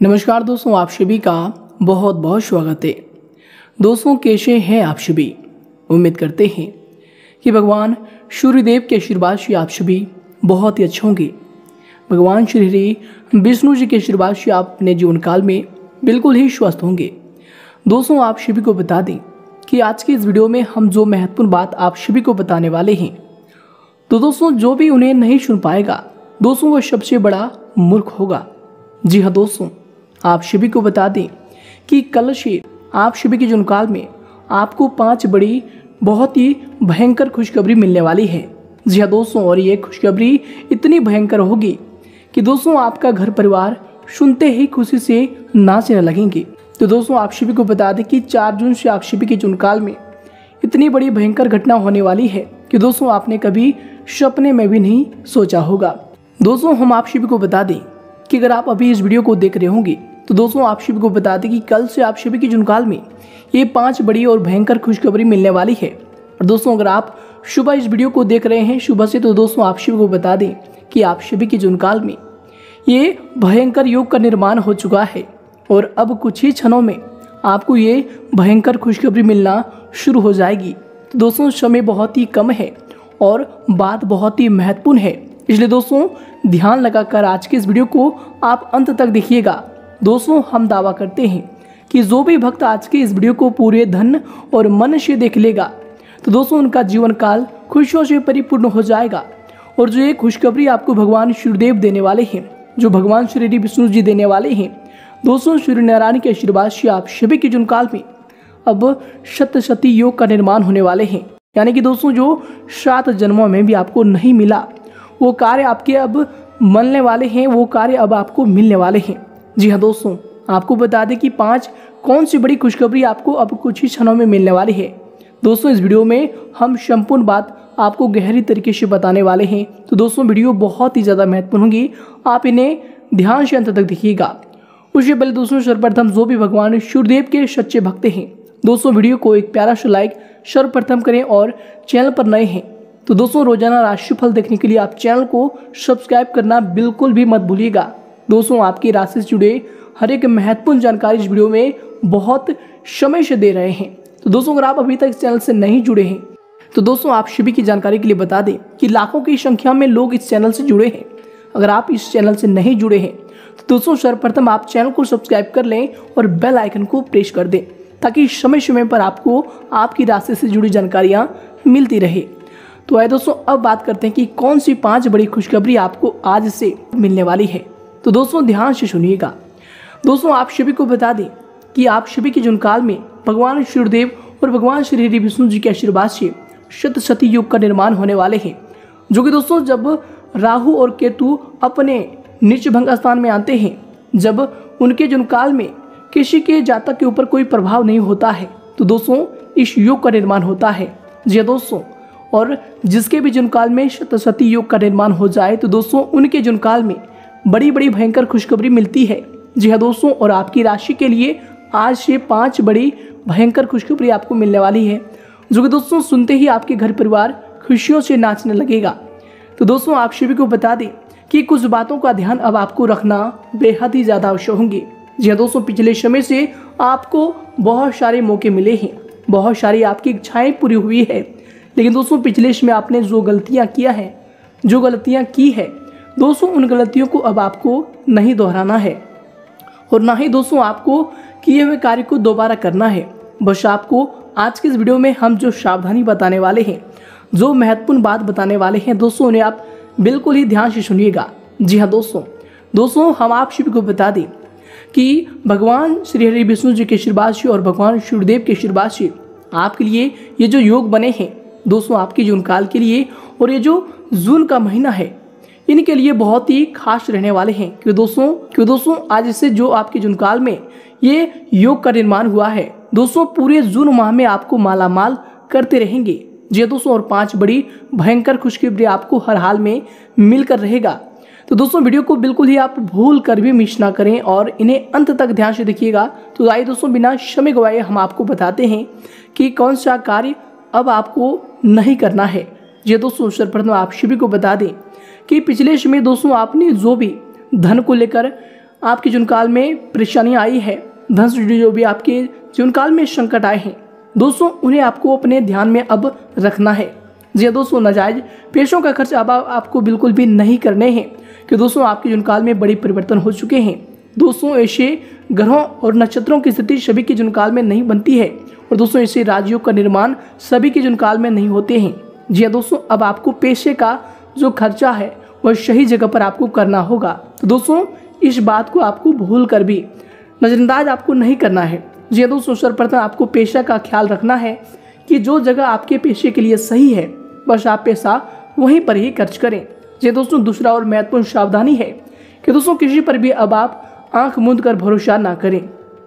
नमस्कार दोस्तों, आप सभी का बहुत बहुत स्वागत है। दोस्तों, कैसे हैं आप सभी? उम्मीद करते हैं कि भगवान सूर्यदेव के आशीर्वाद से आप सभी बहुत ही अच्छे होंगे। भगवान श्री हरि विष्णु जी के आशीर्वाद से आप अपने जीवन काल में बिल्कुल ही स्वस्थ होंगे। दोस्तों, आप सभी को बता दें कि आज की इस वीडियो में हम जो महत्वपूर्ण बात आप सभी को बताने वाले हैं, तो दोस्तों जो भी उन्हें नहीं सुन पाएगा दोस्तों वो सबसे बड़ा मूर्ख होगा। जी हाँ दोस्तों, आप सभी को बता दें कि कल से आप सभी के जीवन काल में आपको 5 बड़ी बहुत ही भयंकर खुशखबरी मिलने वाली है। जी हाँ दोस्तों, और ये खुशखबरी इतनी भयंकर होगी कि दोस्तों आपका घर परिवार सुनते ही खुशी से नाचने लगेंगे। तो दोस्तों आप सभी को बता दें कि 4 जून से आप सभी के जीवन काल में इतनी बड़ी भयंकर घटना होने वाली है कि दोस्तों आपने कभी सपने में भी नहीं सोचा होगा। दोस्तों हम आप सभी को बता दें कि अगर आप अभी इस वीडियो को देख रहे होंगे तो दोस्तों आप सभी को बता दें कि कल से आप सभी के जीवन काल में ये 5 बड़ी और भयंकर खुशखबरी मिलने वाली है। और दोस्तों अगर आप सुबह इस वीडियो को देख रहे हैं सुबह से, तो दोस्तों आप सभी को बता दें कि आप सभी के जीवन काल में ये भयंकर योग का निर्माण हो चुका है और अब कुछ ही क्षणों में आपको ये भयंकर खुशखबरी मिलना शुरू हो जाएगी। तो दोस्तों समय बहुत ही कम है और बात बहुत ही महत्वपूर्ण है, इसलिए दोस्तों ध्यान लगाकर आज के इस वीडियो को आप अंत तक देखिएगा। दोस्तों हम दावा करते हैं कि जो भी भक्त आज के इस वीडियो को पूरे धन और मन से देख लेगा तो दोस्तों उनका जीवन काल खुशियों से परिपूर्ण हो जाएगा। और जो ये खुशखबरी आपको भगवान सूर्यदेव देने वाले हैं, जो भगवान श्री हरि विष्णु जी देने वाले हैं, दोस्तों सूर्य नारायण के आशीर्वाद से आप सभी के जीवन काल में अब शत योग का निर्माण होने वाले हैं। यानी कि दोस्तों जो 7 जन्मों में भी आपको नहीं मिला वो कार्य आपके अब मिलने वाले हैं, वो कार्य अब आपको मिलने वाले हैं। जी हाँ दोस्तों, आपको बता दें कि 5 कौन सी बड़ी खुशखबरी आपको अब कुछ ही क्षणों में मिलने वाली है। दोस्तों इस वीडियो में हम संपूर्ण बात आपको गहरी तरीके से बताने वाले हैं। तो दोस्तों वीडियो बहुत ही ज़्यादा महत्वपूर्ण होगी, आप इन्हें ध्यान से अंत तक देखिएगा। उससे पहले दोस्तों सर्वप्रथम जो भी भगवान सूर्यदेव के सच्चे भक्त हैं दोस्तों वीडियो को एक प्यारा सा लाइक सर्वप्रथम करें और चैनल पर नए हैं तो दोस्तों रोजाना राशिफल देखने के लिए आप चैनल को सब्सक्राइब करना बिल्कुल भी मत भूलिएगा। दोस्तों आपकी राशि से जुड़े हर एक महत्वपूर्ण जानकारी इस वीडियो में बहुत समय से दे रहे हैं। तो दोस्तों अगर आप अभी तक इस चैनल से नहीं जुड़े हैं तो दोस्तों आप सभी की जानकारी के लिए बता दें कि लाखों की संख्या में लोग इस चैनल से जुड़े हैं। अगर आप इस चैनल से नहीं जुड़े हैं तो दोस्तों सर्वप्रथम आप चैनल को सब्सक्राइब कर लें और बेल आइकन को प्रेस कर दें ताकि समय समय पर आपको आपकी राशि से जुड़ी जानकारियाँ मिलती रहे। तो आइए दोस्तों अब बात करते हैं कि कौन सी 5 बड़ी खुशखबरी आपको आज से मिलने वाली है। तो दोस्तों ध्यान से सुनिएगा। दोस्तों आप सभी को बता दें कि आप सभी के जीवन काल में भगवान सूर्यदेव और भगवान श्री हरि विष्णु जी के आशीर्वाद से शत योग का निर्माण होने वाले हैं, जो कि दोस्तों जब राहु और केतु अपने नीच भंग स्थान में आते हैं, जब उनके जीवन काल में किसी के जातक के ऊपर कोई प्रभाव नहीं होता है तो दोस्तों इस योग का निर्माण होता है। जी दोस्तों, और जिसके भी जीवन काल में शत योग का निर्माण हो जाए तो दोस्तों उनके जीवन काल में बड़ी बड़ी भयंकर खुशखबरी मिलती है। जी हाँ दोस्तों, और आपकी राशि के लिए आज से 5 बड़ी भयंकर खुशखबरी आपको मिलने वाली है, जो कि दोस्तों सुनते ही आपके घर परिवार खुशियों से नाचने लगेगा। तो दोस्तों आप सभी को बता दें कि कुछ बातों का ध्यान अब आपको रखना बेहद ही ज़्यादा आवश्यक होंगे। जी हाँ दोस्तों, पिछले समय से आपको बहुत सारे मौके मिले हैं, बहुत सारी आपकी इच्छाएं पूरी हुई है, लेकिन दोस्तों पिछले समय आपने जो गलतियां की है दोस्तों उन गलतियों को अब आपको नहीं दोहराना है और ना ही दोस्तों आपको किए हुए कार्य को दोबारा करना है। बस आपको आज के इस वीडियो में हम जो सावधानी बताने वाले हैं, जो महत्वपूर्ण बात बताने वाले हैं दोस्तों उन्हें आप बिल्कुल ही ध्यान से सुनिएगा। जी हाँ दोस्तों हम आप सभी को बता दें कि भगवान श्री हरि विष्णु जी के आशीर्वाद से और भगवान सूर्यदेव के आशीर्वाद से आपके लिए ये जो योग बने हैं दोस्तों आपके जीवन काल के लिए, और ये जो जून का महीना है इनके लिए बहुत ही खास रहने वाले हैं। क्यों दोस्तों आज से जो आपके जीवन काल में ये योग का निर्माण हुआ है दोस्तों पूरे जून माह में आपको मालामाल करते रहेंगे। जी दोस्तों, और 5 बड़ी भयंकर खुशखबरी आपको हर हाल में मिलकर रहेगा। तो दोस्तों वीडियो को बिल्कुल ही आप भूल कर भी मिस ना करें और इन्हें अंत तक ध्यान से देखिएगा। तो आइए दोस्तों बिना समय गवाए हम आपको बताते हैं कि कौन सा कार्य अब आपको नहीं करना है। ये दोस्तों सर्वप्रथम आप सभी को बता दें कि पिछले समय दोस्तों आपने जो भी धन को लेकर आपके जीवन काल में परेशानियां आई है, धन से जुड़ी जो भी आपके जीवन काल में संकट आए हैं दोस्तों, उन्हें आपको अपने ध्यान में अब रखना है। जी दोस्तों, नाजायज पैसों का खर्च अब आपको बिल्कुल भी नहीं करने हैं कि दोस्तों आपके जीवन काल में बड़ी परिवर्तन हो चुके हैं। दोस्तों ऐसे ग्रहों और नक्षत्रों की स्थिति सभी के जीवन काल में नहीं बनती है और दोस्तों ऐसे राज्यों का निर्माण सभी के जीवन काल में नहीं होते हैं। जी हाँ दोस्तों, अब आपको पैसे का जो खर्चा है वह सही जगह पर आपको करना होगा। तो दोस्तों इस बात को आपको भूल कर भी नजरअंदाज आपको नहीं करना है। जी हाँ दोस्तों, सर्वप्रथम आपको पैसा का ख्याल रखना है कि जो जगह आपके पैसे के लिए सही है बस आप पैसा वहीं पर ही खर्च करें। जी दोस्तों, दूसरा और महत्वपूर्ण सावधानी है कि दोस्तों किसी पर भी अब आप आंख मूंद कर भरोसा ना करें,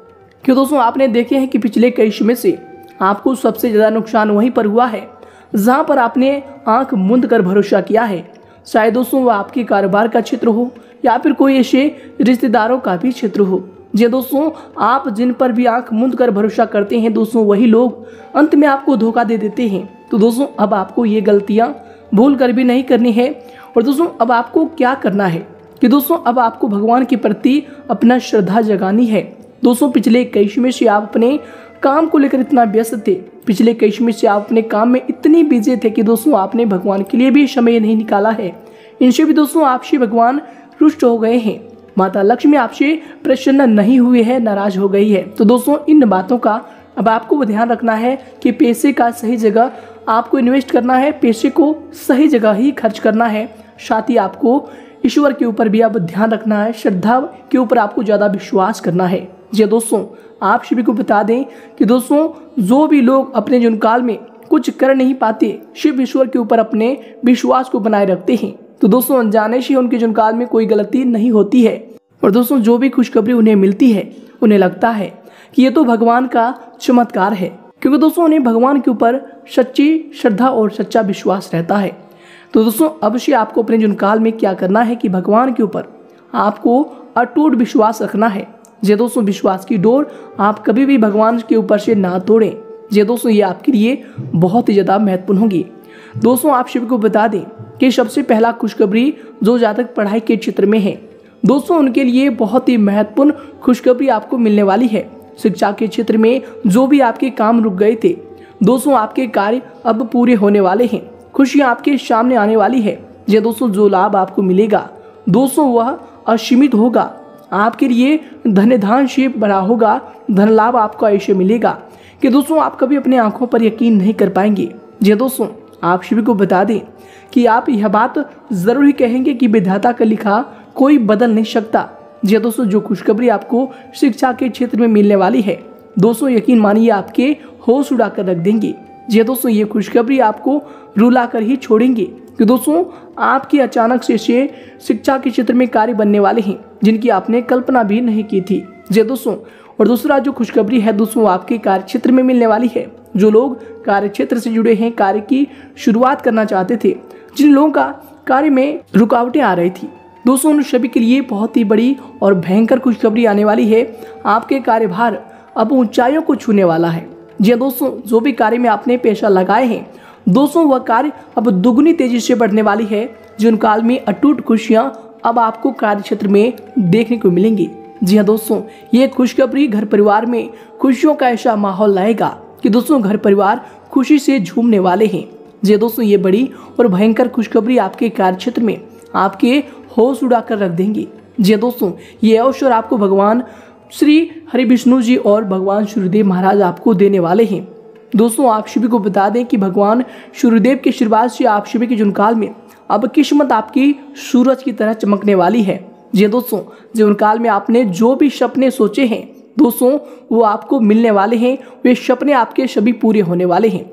कि दोस्तों आपने देखे हैं कि पिछले कई समय से आपको सबसे ज़्यादा नुकसान वहीं पर हुआ है जहां पर आपने आंख मूंद कर भरोसा किया है। शायद दोस्तों वह आपके कारोबार का क्षेत्र हो या फिर कोई ऐसे रिश्तेदारों का भी क्षेत्र हो। जी दोस्तों, आप जिन पर भी आंख मूंद कर भरोसा करते हैं दोस्तों वही लोग अंत में आपको धोखा दे देते हैं। तो दोस्तों अब आपको ये गलतियां भूल कर भी नहीं करनी है। और दोस्तों अब आपको क्या करना है कि दोस्तों अब आपको भगवान के प्रति अपना श्रद्धा जगानी है। दोस्तों पिछले कई समय से आप अपने काम को लेकर इतना व्यस्त थे, पिछले कई समय से आप अपने काम में इतनी बिजी थे कि दोस्तों आपने भगवान के लिए भी समय नहीं निकाला है। इनसे भी दोस्तों आपसे भगवान रुष्ट हो गए हैं, माता लक्ष्मी आपसे प्रसन्न नहीं हुई है, नाराज हो गई है। तो दोस्तों इन बातों का अब आपको ध्यान रखना है कि पैसे का सही जगह आपको इन्वेस्ट करना है, पैसे को सही जगह ही खर्च करना है। साथ ही आपको ईश्वर के ऊपर भी अब ध्यान रखना है, श्रद्धा के ऊपर आपको ज़्यादा विश्वास करना है। जी दोस्तों, आप सभी को बता दें कि दोस्तों जो भी लोग अपने जीवन काल में कुछ कर नहीं पाते, शिव ईश्वर के ऊपर अपने विश्वास को बनाए रखते हैं, तो दोस्तों अनजाने से उनके जीवन काल में कोई गलती नहीं होती है। और दोस्तों जो भी खुशखबरी उन्हें मिलती है उन्हें लगता है कि ये तो भगवान का चमत्कार है, क्योंकि दोस्तों उन्हें भगवान के ऊपर सच्ची श्रद्धा और सच्चा विश्वास रहता है। तो दोस्तों अवश्य आपको अपने जीवन काल में क्या करना है कि भगवान के ऊपर आपको अटूट विश्वास रखना है। जी दोस्तों, विश्वास की डोर आप कभी भी भगवान के ऊपर से ना तोड़ें। जी दोस्तों, ये आपके लिए बहुत ही ज़्यादा महत्वपूर्ण होगी। दोस्तों आप सभी को बता दें कि सबसे पहला खुशखबरी जो जातक पढ़ाई के क्षेत्र में है दोस्तों उनके लिए बहुत ही महत्वपूर्ण खुशखबरी आपको मिलने वाली है। शिक्षा के क्षेत्र में जो भी आपके काम रुक गए थे दोस्तों आपके कार्य अब पूरे होने वाले हैं, खुशियाँ आपके सामने आने वाली है। जी दोस्तों, जो लाभ आपको मिलेगा दोस्तों वह असीमित होगा, आपके लिए धन से भरा होगा, धन लाभ आपको ऐसे मिलेगा कि दोस्तों आप कभी अपने आंखों पर यकीन नहीं कर पाएंगे। जी दोस्तों, आप सभी को बता दें कि आप यह बात जरूर ही कहेंगे कि विधाता का लिखा कोई बदल नहीं सकता। जी दोस्तों, जो खुशखबरी आपको शिक्षा के क्षेत्र में मिलने वाली है दोस्तों यकीन मानिए आपके होश उड़ा कर रख देंगे। जी दोस्तों, ये खुशखबरी आपको रुला कर ही छोड़ेंगे कि दोस्तों आपकी अचानक से शिक्षा के क्षेत्र में कार्य बनने वाले हैं जिनकी आपने कल्पना भी नहीं की थी। जी दोस्तों, और दूसरा जो खुशखबरी है दोस्तों आपके कार्य क्षेत्र में मिलने वाली है। जो लोग कार्य क्षेत्र से जुड़े हैं, कार्य की शुरुआत करना चाहते थे, जिन लोगों का कार्य में रुकावटें आ रही थी दोस्तों उन सभी के लिए बहुत ही बड़ी और भयंकर खुशखबरी आने वाली है। आपके कार्यभार अब ऊंचाइयों को छूने वाला है। जी दोस्तों, जो भी कार्य में आपने पैसा लगाए हैं दोस्तों वह कार्य अब दुगनी तेजी से बढ़ने वाली है। जीवन काल में अटूट खुशियां अब आपको कार्य क्षेत्र में देखने को मिलेंगी। जी हाँ दोस्तों, ये खुशखबरी घर परिवार में खुशियों का ऐसा माहौल लाएगा कि दोस्तों घर परिवार खुशी से झूमने वाले हैं। जी दोस्तों, ये बड़ी और भयंकर खुशखबरी आपके कार्य क्षेत्र में आपके होश उड़ा कर रख देंगी। जी दोस्तों, ये अवसर आपको भगवान श्री हरि विष्णु जी और भगवान सूर्यदेव महाराज आपको देने वाले हैं। दोस्तों आप सभी को बता दें कि भगवान सूर्यदेव के आशीर्वाद से आप सभी के जीवन काल में अब किस्मत आपकी सूरज की तरह चमकने वाली है। जी दोस्तों, जीवन काल में आपने जो भी सपने सोचे हैं दोस्तों वो आपको मिलने वाले हैं, वे सपने आपके सभी पूरे होने वाले हैं।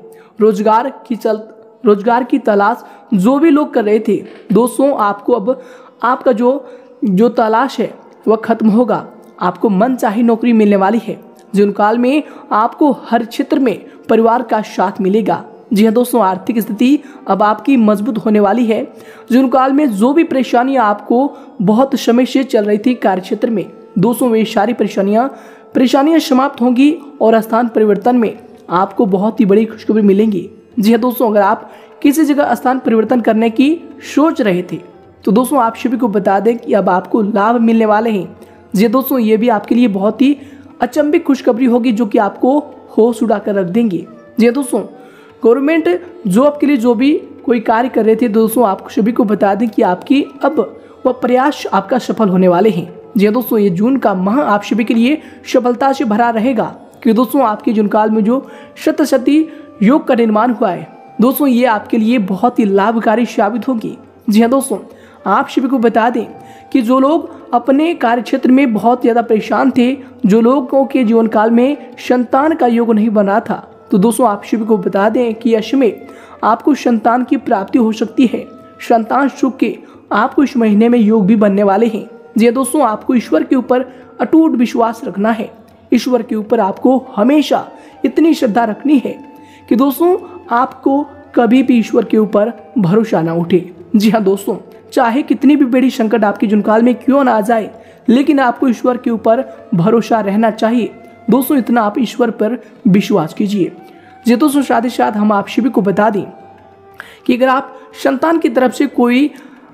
रोजगार की तलाश जो भी लोग कर रहे थे दोस्तों आपको अब आपका जो तलाश है वह खत्म होगा, आपको मनचाही नौकरी मिलने वाली है। जीवन काल में आपको हर क्षेत्र में परिवार का साथ मिलेगा। जी हाँ दोस्तों, आर्थिक स्थिति अब आपकी मजबूत होने वाली है। जीवन काल में जो भी परेशानियां आपको बहुत समय से चल रही थी कार्य क्षेत्र में दोस्तों वे सारी परेशानियां समाप्त होंगी और स्थान परिवर्तन में आपको बहुत ही बड़ी खुशखबरी मिलेंगी। जी हाँ दोस्तों, अगर आप किसी जगह स्थान परिवर्तन करने की सोच रहे थे तो दोस्तों आप सभी को बता दें कि अब आपको लाभ मिलने वाले हैं। जी दोस्तों, ये भी आपके लिए बहुत ही अचंभित खुशखबरी होगी जो कि आपको होश उड़ा कर रख देंगे। जी दोस्तों, गवर्नमेंट जॉब के लिए जो भी कोई कार्य कर रहे थे दोस्तों, आप सभी को बता दें कि आपकी अब वह प्रयास आपका सफल होने वाले हैं। जी दोस्तों, ये जून का माह आप सभी के लिए सफलता से भरा रहेगा कि दोस्तों आपके जून काल में जो सप्तशती योग का निर्माण हुआ है दोस्तों, ये आपके लिए बहुत ही लाभकारी साबित होगी। जी हाँ दोस्तों, आप सभी को बता दें कि जो लोग अपने कार्य क्षेत्र में बहुत ज़्यादा परेशान थे, जो लोगों के जीवन काल में संतान का योग नहीं बना था, तो दोस्तों आप सभी को बता दें कि यश में आपको संतान की प्राप्ति हो सकती है। संतान सुख के आपको इस महीने में योग भी बनने वाले हैं। जी दोस्तों, आपको ईश्वर के ऊपर अटूट विश्वास रखना है। ईश्वर के ऊपर आपको हमेशा इतनी श्रद्धा रखनी है कि दोस्तों आपको कभी भी ईश्वर के ऊपर भरोसा ना उठे। जी हाँ दोस्तों, चाहे कितनी भी बड़ी संकट आपके जीवनकाल में क्यों ना आ जाए, लेकिन आपको ईश्वर के ऊपर भरोसा रहना चाहिए। दोस्तों, इतना आप ईश्वर पर विश्वास कीजिए। जी दोस्तों, साथ ही साथ हम आप सभी को बता दें कि अगर आप संतान की तरफ से कोई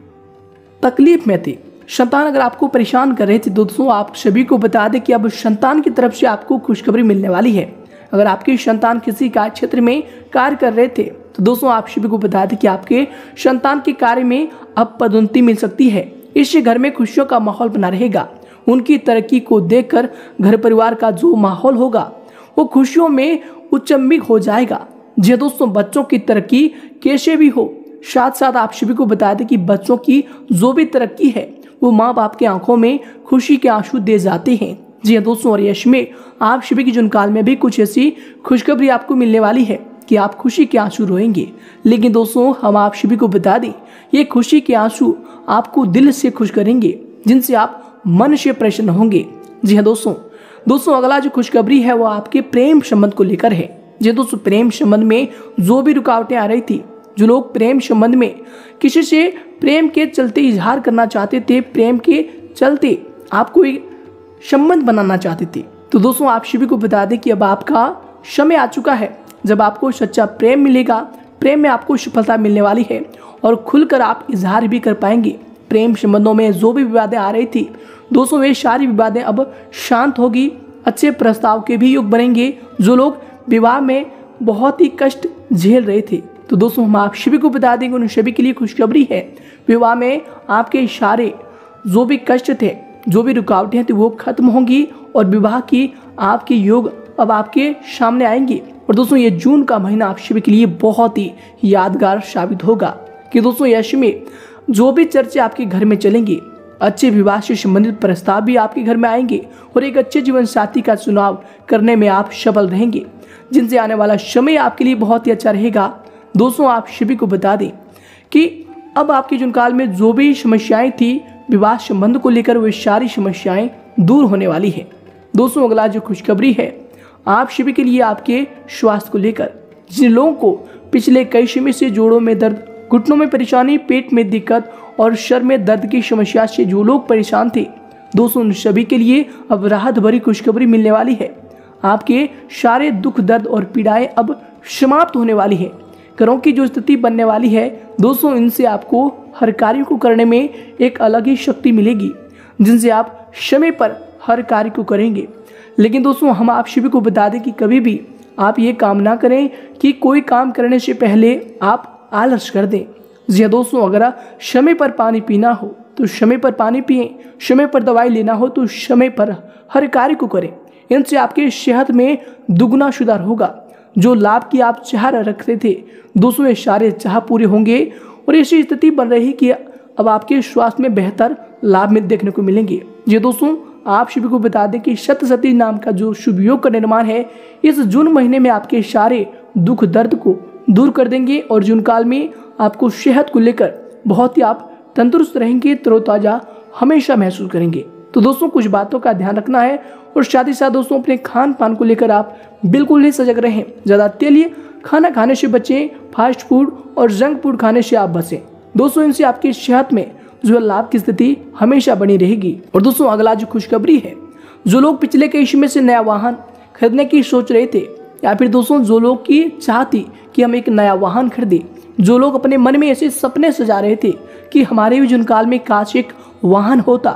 तकलीफ में थे, संतान अगर आपको परेशान कर रहे थे, दोस्तों आप सभी को बता दें कि अब संतान की तरफ से आपको खुशखबरी मिलने वाली है। अगर आपकी संतान किसी कार्य क्षेत्र में कार्य कर रहे थे, तो दोस्तों आप सभी को बता दें कि आपके संतान के कार्य में अब पदोन्नति मिल सकती है। इससे घर में खुशियों का माहौल बना रहेगा। उनकी तरक्की को देखकर घर परिवार का जो माहौल होगा वो खुशियों में उच्चम्बित हो जाएगा। जी दोस्तों, बच्चों की तरक्की कैसे भी हो, साथ साथ आप सभी को बता दें कि बच्चों की जो भी तरक्की है वो माँ बाप की आंखों में खुशी के आंसू दे जाते हैं। जी हाँ दोस्तों, और यश में आप सभी के जीवन काल में भी कुछ ऐसी खुशखबरी आपको मिलने वाली है कि आप खुशी के आंसू रोएंगे। लेकिन दोस्तों हम आप सभी को बता दें, ये खुशी के आंसू आपको दिल से खुश करेंगे, जिनसे आप मन से प्रसन्न होंगे। जी हाँ दोस्तों, अगला जो खुशखबरी है वो आपके प्रेम संबंध को लेकर है। जी दोस्तों, प्रेम संबंध में जो भी रुकावटें आ रही थी, जो लोग प्रेम संबंध में किसी से प्रेम के चलते इजहार करना चाहते थे, प्रेम के चलते आपको एक संबंध बनाना चाहते थे, तो दोस्तों आप सभी को बता दें कि अब आपका समय आ चुका है जब आपको सच्चा प्रेम मिलेगा। प्रेम में आपको सफलता मिलने वाली है और खुलकर आप इजहार भी कर पाएंगे। प्रेम संबंधों में जो भी विवादें आ रही थी दोस्तों, वे सारी विवादें अब शांत होगी। अच्छे प्रस्ताव के भी योग बनेंगे। जो लोग विवाह में बहुत ही कष्ट झेल रहे थे, तो दोस्तों हम आप सभी को बता देंगे उन सभी के लिए खुशखबरी है। विवाह में आपके सारे जो भी कष्ट थे, जो भी रुकावटें थी, वो खत्म होंगी और विवाह की आपके योग अब आपके सामने आएंगे। और दोस्तों ये जून का महीना आप सभी के लिए बहुत ही यादगार साबित होगा कि दोस्तों यश में जो भी चर्चे आपके घर में चलेंगे, अच्छे विवाह से संबंधित प्रस्ताव भी आपके घर में आएंगे और एक अच्छे जीवन साथी का चुनाव करने में आप सफल रहेंगे, जिनसे आने वाला समय आपके लिए बहुत ही अच्छा रहेगा। दोस्तों आप सभी को बता दें कि अब आपके जीवन काल में जो भी समस्याएं थी विवाह संबंध को लेकर, वे सारी समस्याएं दूर होने वाली है। दोस्तों अगला जो खुशखबरी है आप सभी के लिए आपके स्वास्थ्य को लेकर, जिन लोगों को पिछले कई समय से जोड़ों में दर्द, घुटनों में परेशानी, पेट में दिक्कत और सर में दर्द की समस्या से जो लोग परेशान थे, दोस्तों उन सभी के लिए अब राहत भरी खुशखबरी मिलने वाली है। आपके सारे दुख, दर्द और पीड़ाएं अब समाप्त होने वाली है। घरों की जो स्थिति बनने वाली है दोस्तों, इनसे आपको हर कार्य को करने में एक अलग ही शक्ति मिलेगी, जिनसे आप समय पर हर कार्य को करेंगे। लेकिन दोस्तों हम आप सभी को बता दें कि कभी भी आप ये काम ना करें कि कोई काम करने से पहले आप आलस कर दें। जी दोस्तों, अगर समय पर पानी पीना हो तो समय पर पानी पिएं, समय पर दवाई लेना हो तो समय पर हर कार्य को करें। इनसे आपके सेहत में दुगना सुधार होगा। जो लाभ की आप चाह रखते थे दोस्तों, ये सारे चाह पूरे होंगे और ऐसी स्थिति बन रही कि अब आपके स्वास्थ्य में बेहतर लाभ में देखने को मिलेंगे। जी दोस्तों आप सभी को बता दें कि सप्तशती नाम का जो शुभ योग का निर्माण है इस जून महीने में आपके सारे दुख दर्द को दूर कर देंगे और जून काल में आपको सेहत को लेकर बहुत ही आप तंदुरुस्त रहेंगे, तरोताजा हमेशा महसूस करेंगे। तो दोस्तों कुछ बातों का ध्यान रखना है और साथ ही साथ दोस्तों अपने खान पान को लेकर आप बिल्कुल ही सजग रहें। ज़्यादा तेलीय खाना खाने से बचें, फास्ट फूड और जंक फूड खाने से आप बचें। दोस्तों इनसे आपकी सेहत में जो लाभ की स्थिति हमेशा बनी रहेगी। और दोस्तों अगला जो खुशखबरी है, जो लोग पिछले कई समय से नया वाहन खरीदने की सोच रहे थे, या फिर दोस्तों जो लोग की चाह थी कि हम एक नया वाहन खरीदें, जो लोग अपने मन में ऐसे सपने सजा रहे थे कि हमारे भी जीवन काल में काश एक वाहन होता,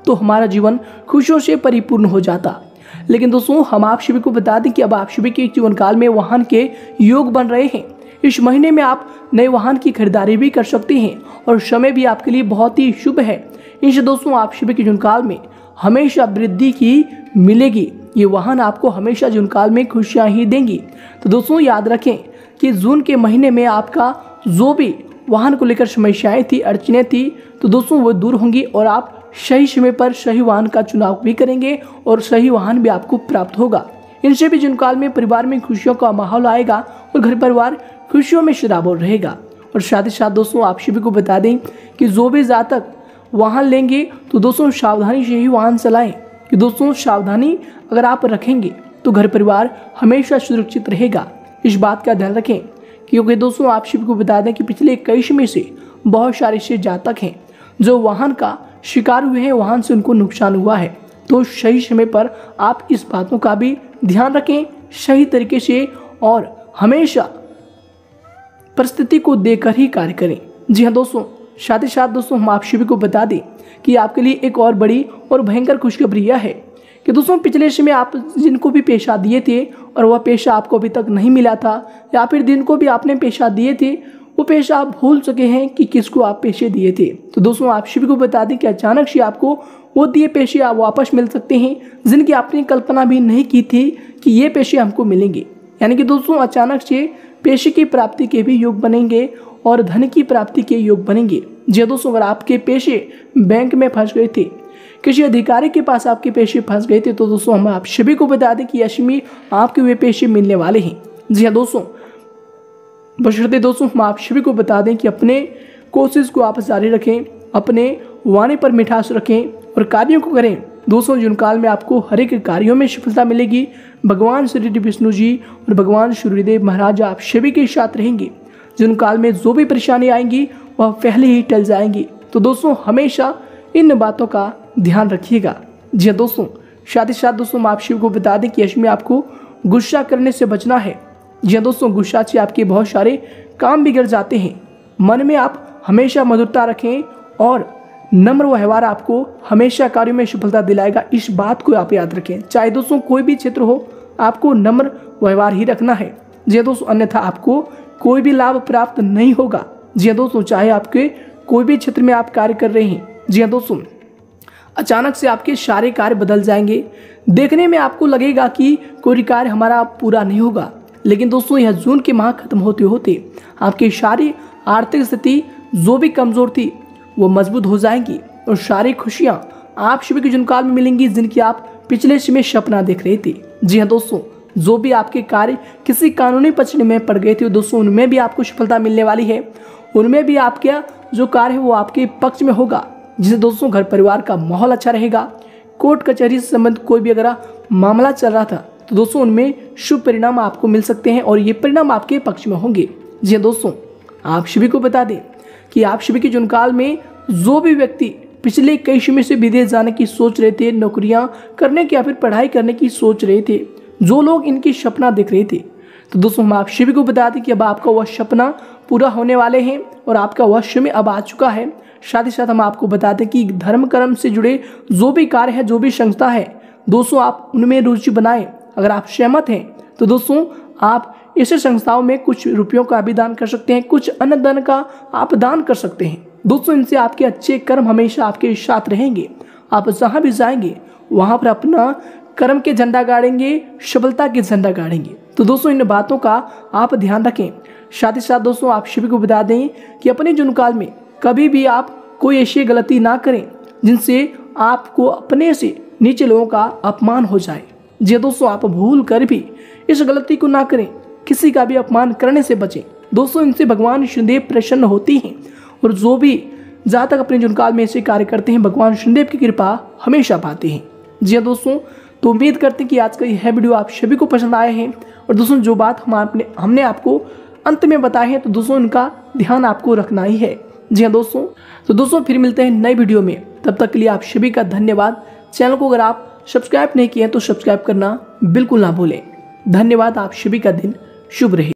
तो हमारा जीवन खुशियों से परिपूर्ण हो जाता। लेकिन दोस्तों हम आप सभी को बता दें कि अब आप सभी के जीवन काल में वाहन के योग बन रहे हैं। इस महीने में आप नए वाहन की खरीदारी भी कर सकते हैं और समय भी आपके लिए बहुत ही शुभ है। इनसे दोस्तों आप सभी के जीवन काल में हमेशा वृद्धि की मिलेगी। ये वाहन आपको हमेशा जीवन काल में खुशियां ही देंगी। तो दोस्तों याद रखें कि जून के महीने में आपका जो भी वाहन को लेकर समस्याएं थी, अड़चनें थी, तो दोस्तों वो दूर होंगी और आप सही समय पर सही वाहन का चुनाव भी करेंगे और सही वाहन भी आपको प्राप्त होगा। इनसे भी जीवन काल में परिवार में खुशियों का माहौल आएगा और घर परिवार खुशियों में शराबोर रहेगा। और साथ ही साथ दोस्तों आप सभी को बता दें कि जो भी जातक वाहन लेंगे तो दोस्तों सावधानी से ही वाहन चलाएं। कि दोस्तों सावधानी अगर आप रखेंगे तो घर परिवार हमेशा सुरक्षित रहेगा। इस बात का ध्यान रखें क्योंकि दोस्तों आप सभी को बता दें कि पिछले कई समय से बहुत सारे ऐसे जातक हैं जो वाहन का शिकार हुए हैं, वाहन से उनको नुकसान हुआ है। तो सही समय पर आप इस बातों का भी ध्यान रखें सही तरीके से और हमेशा परिस्थिति को देखकर ही कार्य करें। जी हाँ दोस्तों, साथ ही साथ दोस्तों हम आप सभी को बता दें कि आपके लिए एक और बड़ी और भयंकर खुशखबरी यह है कि दोस्तों पिछले समय आप जिनको भी पेशा दिए थे और वह पेशा आपको अभी तक नहीं मिला था, या फिर जिनको भी आपने पेशा दिए थे वो पेशा आप भूल चुके हैं कि किसको आप पेशे दिए थे। तो दोस्तों आप सभी को बता दें कि अचानक से आपको वो दिए पेशे आप वापस मिल सकते हैं जिनकी आपने कल्पना भी नहीं की थी कि ये पेशे हमको मिलेंगे। यानी कि दोस्तों अचानक से पेशे की प्राप्ति के भी योग बनेंगे और धन की प्राप्ति के योग बनेंगे। जी दोस्तों अगर आपके पेशे बैंक में फंस गए थे, किसी अधिकारी के पास आपके पेशे फंस गए थे, तो दोस्तों हम आप सभी को बता दें कि यशमी आपके वे पेशे मिलने वाले हैं। जी हाँ दोस्तों, बशर्ते दोस्तों हम आप सभी को बता दें कि अपने कोशिश को आप जारी रखें, अपने वाणी पर मिठास रखें और कार्यों को करें। दोस्तों जीवन काल में आपको हर एक कार्यों में सफलता मिलेगी। भगवान श्री विष्णु जी और भगवान सूर्यदेव महाराज आप सभी के साथ रहेंगे। जीवन काल में जो भी परेशानी आएंगी वह पहले ही टल जाएंगी। तो दोस्तों हमेशा इन बातों का ध्यान रखिएगा। जी दोस्तों, साथ ही साथ दोस्तों आप सभी को बता दें कि इसमें आपको गुस्सा करने से बचना है। जी दोस्तों, गुस्सा से आपके बहुत सारे काम बिगड़ जाते हैं। मन में आप हमेशा मधुरता रखें और नम्र व्यवहार आपको हमेशा कार्यों में सफलता दिलाएगा। इस बात को आप याद रखें। चाहे दोस्तों कोई भी क्षेत्र हो, आपको नम्र व्यवहार ही रखना है। जी दोस्तों, अन्यथा आपको कोई भी लाभ प्राप्त नहीं होगा। जी दोस्तों, चाहे आपके कोई भी क्षेत्र में आप कार्य कर रहे हैं, जी दोस्तों अचानक से आपके सारे कार्य बदल जाएंगे। देखने में आपको लगेगा कि कोई कार्य हमारा पूरा नहीं होगा, लेकिन दोस्तों यह जून के माह खत्म होते होते आपकी सारी आर्थिक स्थिति जो भी कमजोर थी वो मजबूत हो जाएंगी और सारी खुशियां आप सभी के जीवन काल में मिलेंगी जिनकी आप पिछले समय सपना देख रहे थे। जी हाँ दोस्तों, जो भी आपके कार्य किसी कानूनी पचड़े में पड़ गए थे दोस्तों उनमें भी आपको सफलता मिलने वाली है। उनमें भी आपका जो कार्य है वो आपके पक्ष में होगा, जिससे दोस्तों घर परिवार का माहौल अच्छा रहेगा। कोर्ट कचहरी से संबंधित कोई भी अगर मामला चल रहा था तो दोस्तों उनमें शुभ परिणाम आपको मिल सकते हैं और ये परिणाम आपके पक्ष में होंगे। जी दोस्तों, आप सभी को बता दें कि आप सभी के जीवन काल में जो भी व्यक्ति पिछले कई समय से विदेश जाने की सोच रहे थे, नौकरियां करने की या फिर पढ़ाई करने की सोच रहे थे, जो लोग इनकी सपना देख रहे थे, तो दोस्तों हम आप सभी को बता दें कि अब आपका वह सपना पूरा होने वाले हैं और आपका वह समय अब आ चुका है। साथ ही साथ हम आपको बता दें कि धर्म कर्म से जुड़े जो भी कार्य है, जो भी संस्था है, दोस्तों आप उनमें रुचि बनाएं। अगर आप सहमत हैं तो दोस्तों आप ऐसे संस्थाओं में कुछ रुपयों का भी दान कर सकते हैं, कुछ अन्न दान का आप दान कर सकते हैं। दोस्तों इनसे आपके अच्छे कर्म हमेशा आपके साथ रहेंगे। आप जहाँ भी जाएंगे वहाँ पर अपना कर्म के झंडा गाड़ेंगे, सफलता के झंडा गाड़ेंगे। तो दोस्तों इन बातों का आप ध्यान रखें। साथ ही साथ दोस्तों आप सभी को बता दें कि अपने जीवन काल में कभी भी आप कोई ऐसी गलती ना करें जिनसे आपको अपने से नीचे लोगों का अपमान हो जाए। जी दोस्तों, आप भूल कर भी इस गलती को ना करें, किसी का भी अपमान करने से बचें। दोस्तों इनसे भगवान शनिदेव प्रसन्न होती हैं और जो भी जहाँ तक अपने जीवन काल में ऐसे कार्य करते हैं भगवान शनिदेव की कृपा हमेशा पाते हैं। जी दोस्तों, तो उम्मीद करते हैं कि आज का यह वीडियो आप सभी को पसंद आया है और दोस्तों जो बात हमने आपको अंत में बताए हैं तो दोस्तों इनका ध्यान आपको रखना ही है। जी हाँ दोस्तों, तो दोस्तों फिर मिलते हैं नई वीडियो में। तब तक के लिए आप सभी का धन्यवाद। चैनल को अगर आप सब्सक्राइब नहीं किए तो सब्सक्राइब करना बिल्कुल ना भूलें। धन्यवाद। आप सभी का दिन शुभ रहे।